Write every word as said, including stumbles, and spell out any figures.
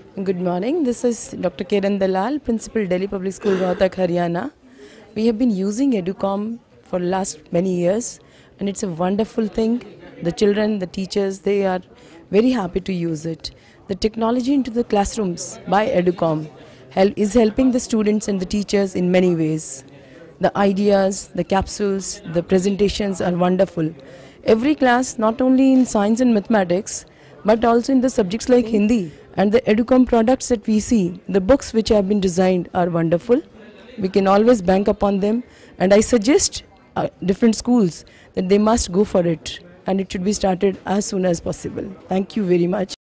Good morning. This is Doctor Kiran Dalal, Principal, Delhi Public School, Rohtak, Haryana. We have been using Educom for last many years, and it's a wonderful thing. The children, the teachers, they are very happy to use it. The technology into the classrooms by Educom help, is helping the students and the teachers in many ways. The ideas, the capsules, the presentations are wonderful. Every class, not only in science and mathematics, but also in the subjects like Hindi. And the Educom products that we see, the books which have been designed are wonderful. We can always bank upon them. And I suggest uh, different schools that they must go for it. And it should be started as soon as possible. Thank you very much.